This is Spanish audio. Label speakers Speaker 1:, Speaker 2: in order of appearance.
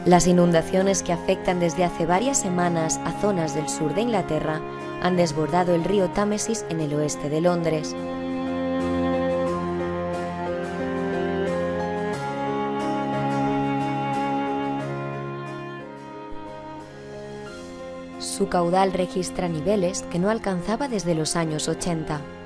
Speaker 1: Las inundaciones que afectan desde hace varias semanas a zonas del sur de Inglaterra han desbordado el río Támesis en el oeste de Londres. Su caudal registra niveles que no alcanzaba desde los años 80.